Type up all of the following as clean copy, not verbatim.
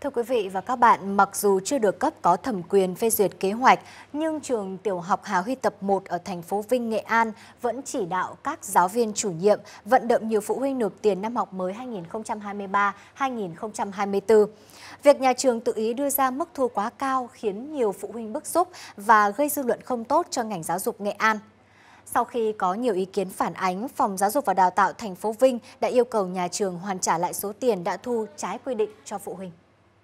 Thưa quý vị và các bạn, mặc dù chưa được cấp có thẩm quyền phê duyệt kế hoạch, nhưng trường tiểu học Hà Huy Tập 1 ở thành phố Vinh, Nghệ An vẫn chỉ đạo các giáo viên chủ nhiệm vận động nhiều phụ huynh nộp tiền năm học mới 2023-2024. Việc nhà trường tự ý đưa ra mức thu quá cao khiến nhiều phụ huynh bức xúc và gây dư luận không tốt cho ngành giáo dục Nghệ An. Sau khi có nhiều ý kiến phản ánh, Phòng Giáo dục và Đào tạo thành phố Vinh đã yêu cầu nhà trường hoàn trả lại số tiền đã thu trái quy định cho phụ huynh.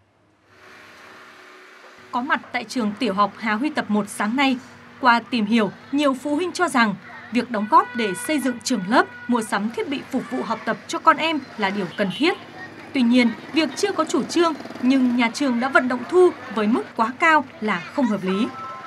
Có mặt tại trường tiểu học Hà Huy Tập 1 sáng nay, qua tìm hiểu, nhiều phụ huynh cho rằng việc đóng góp để xây dựng trường lớp, mua sắm thiết bị phục vụ học tập cho con em là điều cần thiết. Tuy nhiên, việc chưa có chủ trương nhưng nhà trường đã vận động thu với mức quá cao là không hợp lý.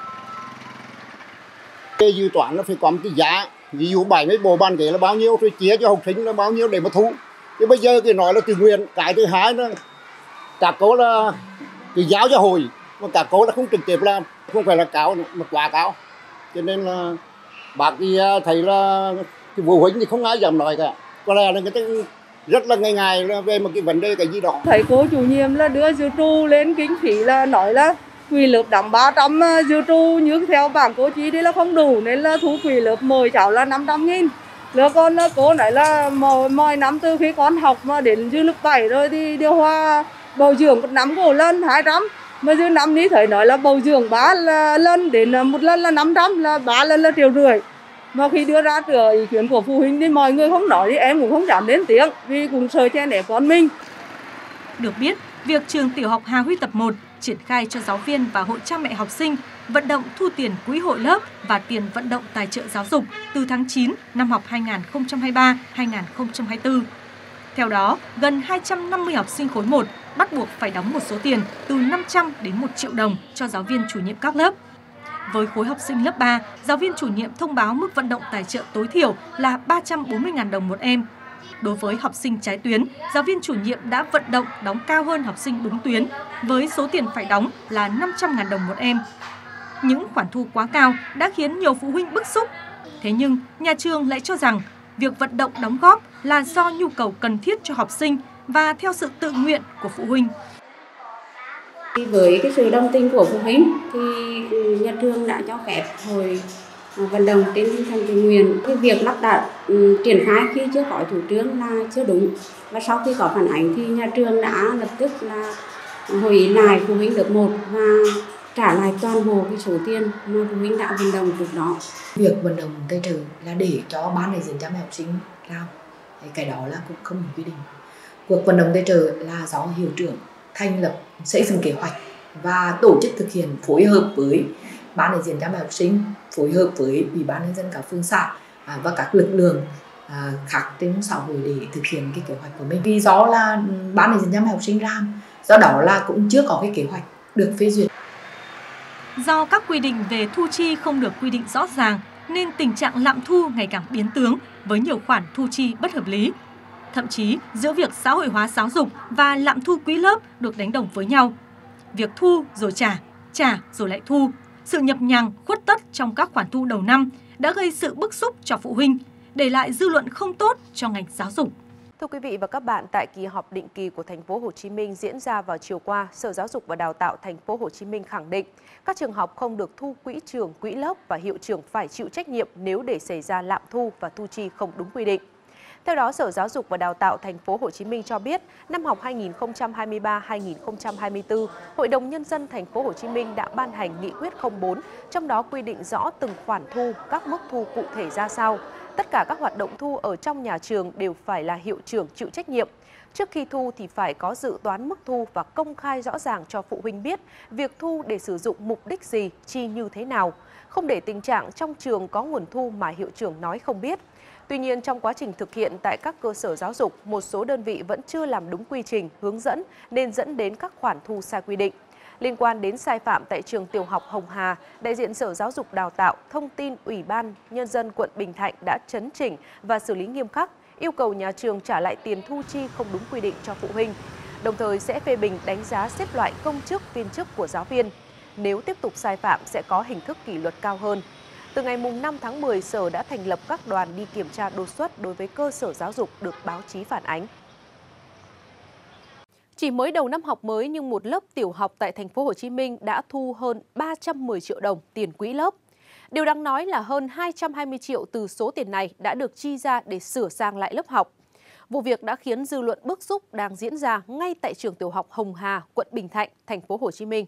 Dự toán là phải có một cái giá, ví dụ 70 bộ bàn ghế là bao nhiêu rồi chia cho học sinh là bao nhiêu để mà thu. Chứ bây giờ cái nói là tự nguyện, cái thứ hai là các cô là cái giáo cho hội mà các cô là không trực tiếp làm, không phải là cao mà quá cao. Cho nên là bác thì thấy là cái phụ huynh thì không ai dám nói cả. Có lẽ là người ta rất là ngại về một cái vấn đề cái gì đó. Thầy cô chủ nhiệm là đưa dự trù lên kinh phí là nói là quỹ lớp đóng 300 dự trù nhưng theo bảng cô chỉ đi là không đủ nên là thu quỹ lớp mời cháu là 500.000. Rồi con cô nói là mọi năm từ khi con học mà đến dư lớp 7 rồi thì điều hòa bồi dưỡng một năm của lần 200. Mà dư năm ní thầy nói là bồi dưỡng 3 lần đến một lần là 500 là 3 lần là 1,5 triệu. Mà khi đưa ra ý kiến của phụ huynh thì mọi người không nói thì em cũng không dám lên tiếng vì cũng sợ che nể con mình. Được biết, việc trường tiểu học Hà Huy Tập 1 triển khai cho giáo viên và hội cha mẹ học sinh vận động thu tiền quỹ hội lớp và tiền vận động tài trợ giáo dục từ tháng 9 năm học 2023-2024. Theo đó, gần 250 học sinh khối 1 bắt buộc phải đóng một số tiền từ 500 đến 1 triệu đồng cho giáo viên chủ nhiệm các lớp. Với khối học sinh lớp 3, giáo viên chủ nhiệm thông báo mức vận động tài trợ tối thiểu là 340.000 đồng một em. Đối với học sinh trái tuyến, giáo viên chủ nhiệm đã vận động đóng cao hơn học sinh đúng tuyến, với số tiền phải đóng là 500.000 đồng một em. Những khoản thu quá cao đã khiến nhiều phụ huynh bức xúc. Thế nhưng, nhà trường lại cho rằng việc vận động đóng góp là do nhu cầu cần thiết cho học sinh và theo sự tự nguyện của phụ huynh. Với cái sự đồng tình của phụ huynh thì nhà trường đã cho phép hội vận động trên tinh thần tự nguyện. Cái việc lắp đặt triển khai khi chưa có chủ trương là chưa đúng, và sau khi có phản ánh thì nhà trường đã lập tức là hội ý lại phụ huynh lớp 1 và trả lại toàn bộ cái số tiền mà phụ huynh đã vận động trước đó. Việc vận động tài trợ là để cho ban đại diện cha mẹ học sinh làm, cái đó là cũng không quy định. Cuộc vận động tài trợ là do hiệu trưởng thành lập, xây dựng kế hoạch và tổ chức thực hiện phối hợp với ban đại diện cha mẹ học sinh, phối hợp với ủy ban nhân dân các phường xã và các lực lượng khác trên xã hội để thực hiện cái kế hoạch của mình. Vì do là ban đại diện cha mẹ học sinh làm, do đó là cũng chưa có cái kế hoạch được phê duyệt. Do các quy định về thu chi không được quy định rõ ràng nên tình trạng lạm thu ngày càng biến tướng với nhiều khoản thu chi bất hợp lý. Thậm chí giữa việc xã hội hóa giáo dục và lạm thu quỹ lớp được đánh đồng với nhau. Việc thu rồi trả rồi lại thu, sự nhập nhằng khuất tất trong các khoản thu đầu năm đã gây sự bức xúc cho phụ huynh, để lại dư luận không tốt cho ngành giáo dục. Thưa quý vị và các bạn, tại kỳ họp định kỳ của thành phố Hồ Chí Minh diễn ra vào chiều qua, Sở Giáo dục và Đào tạo thành phố Hồ Chí Minh khẳng định các trường học không được thu quỹ trường, quỹ lớp và hiệu trưởng phải chịu trách nhiệm nếu để xảy ra lạm thu và thu chi không đúng quy định. Theo đó, Sở Giáo dục và Đào tạo thành phố Hồ Chí Minh cho biết, năm học 2023-2024, Hội đồng Nhân dân thành phố Hồ Chí Minh đã ban hành nghị quyết 04, trong đó quy định rõ từng khoản thu, các mức thu cụ thể ra sao. Tất cả các hoạt động thu ở trong nhà trường đều phải là hiệu trưởng chịu trách nhiệm. Trước khi thu thì phải có dự toán mức thu và công khai rõ ràng cho phụ huynh biết việc thu để sử dụng mục đích gì, chi như thế nào. Không để tình trạng trong trường có nguồn thu mà hiệu trưởng nói không biết. Tuy nhiên, trong quá trình thực hiện tại các cơ sở giáo dục, một số đơn vị vẫn chưa làm đúng quy trình, hướng dẫn nên dẫn đến các khoản thu sai quy định. Liên quan đến sai phạm tại trường tiểu học Hồng Hà, đại diện Sở Giáo dục Đào tạo thông tin Ủy ban Nhân dân quận Bình Thạnh đã chấn chỉnh và xử lý nghiêm khắc, yêu cầu nhà trường trả lại tiền thu chi không đúng quy định cho phụ huynh. Đồng thời sẽ phê bình đánh giá xếp loại công chức, viên chức của giáo viên. Nếu tiếp tục sai phạm sẽ có hình thức kỷ luật cao hơn. Từ ngày 5 tháng 10, Sở đã thành lập các đoàn đi kiểm tra đột xuất đối với cơ sở giáo dục được báo chí phản ánh. Chỉ mới đầu năm học mới nhưng một lớp tiểu học tại thành phố Hồ Chí Minh đã thu hơn 310 triệu đồng tiền quỹ lớp. Điều đáng nói là hơn 220 triệu từ số tiền này đã được chi ra để sửa sang lại lớp học. Vụ việc đã khiến dư luận bức xúc đang diễn ra ngay tại trường tiểu học Hồng Hà, quận Bình Thạnh, thành phố Hồ Chí Minh.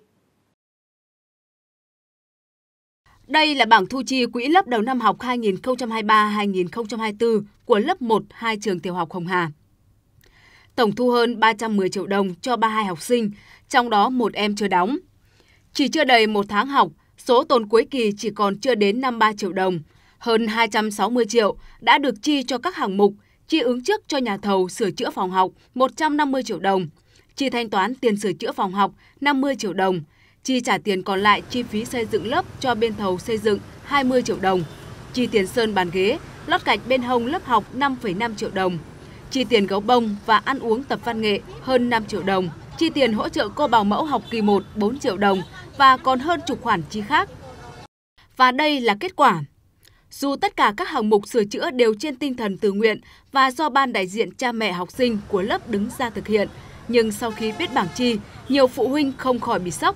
Đây là bảng thu chi quỹ lớp đầu năm học 2023-2024 của lớp 1-2 trường tiểu học Hồng Hà. Tổng thu hơn 310 triệu đồng cho 32 học sinh, trong đó một em chưa đóng. Chỉ chưa đầy một tháng học, số tồn cuối kỳ chỉ còn chưa đến 53 triệu đồng. Hơn 260 triệu đã được chi cho các hạng mục, chi ứng trước cho nhà thầu sửa chữa phòng học 150 triệu đồng, chi thanh toán tiền sửa chữa phòng học 50 triệu đồng, chi trả tiền còn lại chi phí xây dựng lớp cho bên thầu xây dựng 20 triệu đồng, chi tiền sơn bàn ghế, lót gạch bên hông lớp học 5,5 triệu đồng, chi tiền gấu bông và ăn uống tập văn nghệ hơn 5 triệu đồng, chi tiền hỗ trợ cô bảo mẫu học kỳ 1 4 triệu đồng và còn hơn chục khoản chi khác. Và đây là kết quả. Dù tất cả các hạng mục sửa chữa đều trên tinh thần tự nguyện và do ban đại diện cha mẹ học sinh của lớp đứng ra thực hiện, nhưng sau khi biết bảng chi, nhiều phụ huynh không khỏi bị sốc.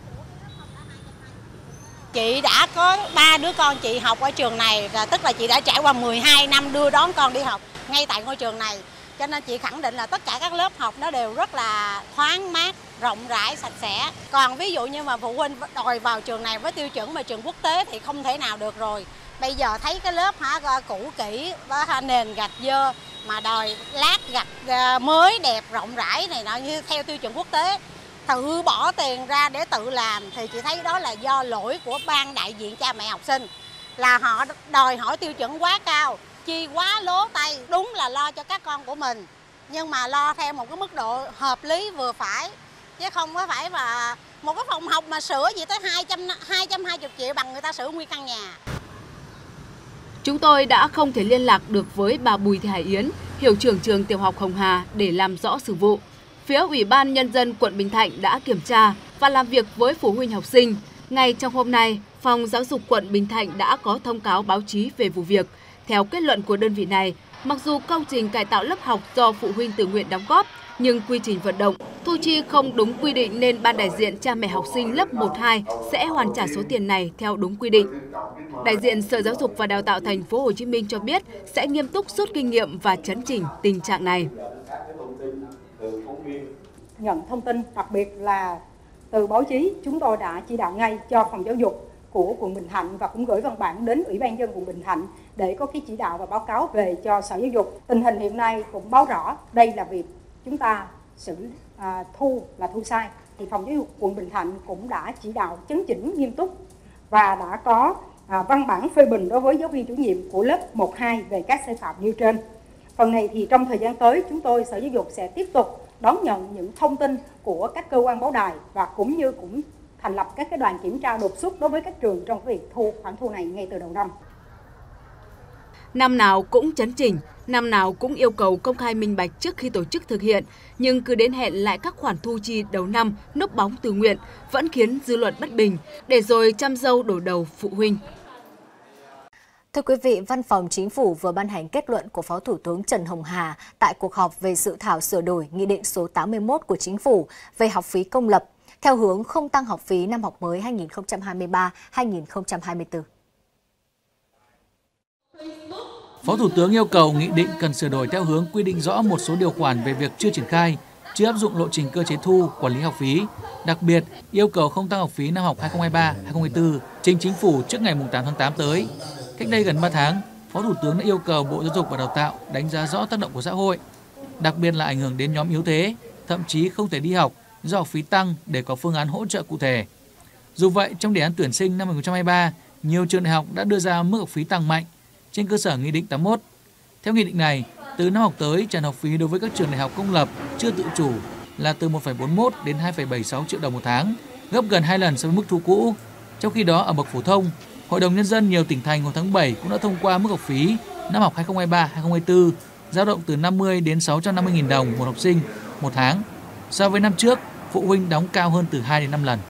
Chị đã có 3 đứa con chị học ở trường này, tức là chị đã trải qua 12 năm đưa đón con đi học ngay tại ngôi trường này. Cho nên chị khẳng định là tất cả các lớp học nó đều rất là thoáng mát, rộng rãi, sạch sẽ. Còn ví dụ như mà phụ huynh đòi vào trường này với tiêu chuẩn mà trường quốc tế thì không thể nào được rồi. Bây giờ thấy cái lớp cũ kỹ với nền gạch dơ mà đòi lát gạch mới đẹp rộng rãi này nọ như theo tiêu chuẩn quốc tế, tự bỏ tiền ra để tự làm thì chị thấy đó là do lỗi của ban đại diện cha mẹ học sinh, là họ đòi hỏi tiêu chuẩn quá cao, chi quá lố tay. Đúng là lo cho các con của mình nhưng mà lo theo một cái mức độ hợp lý vừa phải, chứ không có phải mà một cái phòng học mà sửa gì tới 220 triệu bằng người ta sửa nguyên căn nhà. Chúng tôi đã không thể liên lạc được với bà Bùi Thị Hải Yến, hiệu trưởng trường tiểu học Hồng Hà để làm rõ sự vụ. Phía Ủy ban Nhân dân quận Bình Thạnh đã kiểm tra và làm việc với phụ huynh học sinh. Ngay trong hôm nay, Phòng Giáo dục quận Bình Thạnh đã có thông cáo báo chí về vụ việc. Theo kết luận của đơn vị này, mặc dù công trình cải tạo lớp học do phụ huynh tự nguyện đóng góp, nhưng quy trình vận động, thu chi không đúng quy định nên ban đại diện cha mẹ học sinh lớp 1-2 sẽ hoàn trả số tiền này theo đúng quy định. Đại diện Sở Giáo dục và Đào tạo thành phố Hồ Chí Minh cho biết sẽ nghiêm túc rút kinh nghiệm và chấn chỉnh tình trạng này. Nhận thông tin, đặc biệt là từ báo chí, chúng tôi đã chỉ đạo ngay cho Phòng Giáo dục của quận Bình Thạnh và cũng gửi văn bản đến Ủy ban nhân dân quận Bình Thạnh để có cái chỉ đạo và báo cáo về cho Sở Giáo dục. Tình hình hiện nay cũng báo rõ đây là việc chúng ta thu sai. Thì Phòng Giáo dục quận Bình Thạnh cũng đã chỉ đạo chấn chỉnh nghiêm túc và đã có văn bản phê bình đối với giáo viên chủ nhiệm của lớp 1-2 về các sai phạm nêu trên. Phần này thì trong thời gian tới chúng tôi Sở Giáo dục sẽ tiếp tục đón nhận những thông tin của các cơ quan báo đài và cũng thành lập các cái đoàn kiểm tra đột xuất đối với các trường trong việc thu khoản thu này ngay từ đầu năm. Năm nào cũng chấn chỉnh, năm nào cũng yêu cầu công khai minh bạch trước khi tổ chức thực hiện, nhưng cứ đến hẹn lại các khoản thu chi đầu năm núp bóng tự nguyện vẫn khiến dư luận bất bình, để rồi chăm dâu đổ đầu phụ huynh. Thưa quý vị, Văn phòng Chính phủ vừa ban hành kết luận của Phó Thủ tướng Trần Hồng Hà tại cuộc họp về dự thảo sửa đổi Nghị định số 81 của Chính phủ về học phí công lập, theo hướng không tăng học phí năm học mới 2023-2024. Phó Thủ tướng yêu cầu nghị định cần sửa đổi theo hướng quy định rõ một số điều khoản về việc chưa triển khai, chưa áp dụng lộ trình cơ chế thu, quản lý học phí. Đặc biệt, yêu cầu không tăng học phí năm học 2023-2024 trình Chính phủ trước ngày 8 tháng 8 tới. Cách đây gần 3 tháng, Phó Thủ tướng đã yêu cầu Bộ Giáo dục và Đào tạo đánh giá rõ tác động của xã hội, đặc biệt là ảnh hưởng đến nhóm yếu thế, thậm chí không thể đi học do học phí tăng để có phương án hỗ trợ cụ thể. Dù vậy, trong đề án tuyển sinh năm 2023, nhiều trường đại học đã đưa ra mức học phí tăng mạnh trên cơ sở Nghị định 81. Theo nghị định này, từ năm học tới, trần học phí đối với các trường đại học công lập chưa tự chủ là từ 1,41 đến 2,76 triệu đồng một tháng, gấp gần 2 lần so với mức thu cũ. Trong khi đó, ở bậc phổ thông, Hội đồng Nhân dân nhiều tỉnh thành hồi tháng 7 cũng đã thông qua mức học phí năm học 2023-2024 dao động từ 50 đến 650.000 đồng một học sinh một tháng. So với năm trước, phụ huynh đóng cao hơn từ 2 đến 5 lần.